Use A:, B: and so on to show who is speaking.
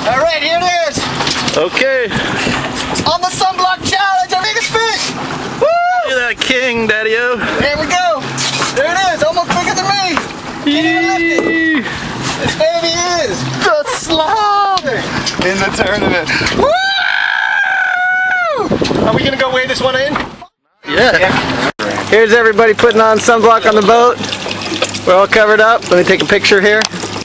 A: Alright, here it is.
B: Okay.
A: On the Sunblock challenge, our biggest fish. Woo!
B: Look at that king, Daddy-o.
A: There we go. There it is, almost bigger than me. Can't even lift it. This baby is the slug in the tournament. Woo! Are we gonna go weigh this one in?
B: Yeah.
C: Here's everybody putting on sunblock on the boat. We're all covered up. Let me take a picture here.